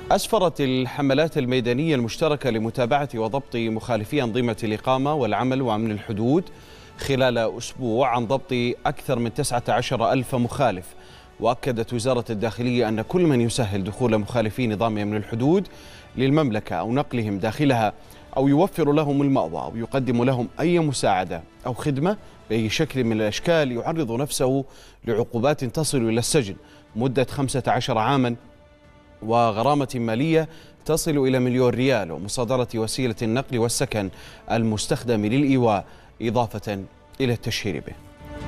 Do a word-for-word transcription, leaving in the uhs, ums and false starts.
أسفرت الحملات الميدانية المشتركة لمتابعة وضبط مخالفي أنظمة الإقامة والعمل وأمن الحدود خلال أسبوع عن ضبط أكثر من تسعة عشر ألف مخالف. وأكدت وزارة الداخلية أن كل من يسهل دخول مخالفي نظام أمن الحدود للمملكة أو نقلهم داخلها أو يوفر لهم المأوى أو يقدم لهم أي مساعدة أو خدمة بأي شكل من الأشكال يعرض نفسه لعقوبات تصل إلى السجن مدة خمسة عشر عاما وغرامة مالية تصل إلى مليون ريال ومصادرة وسيلة النقل والسكن المستخدم للإيواء إضافة إلى التشهير به.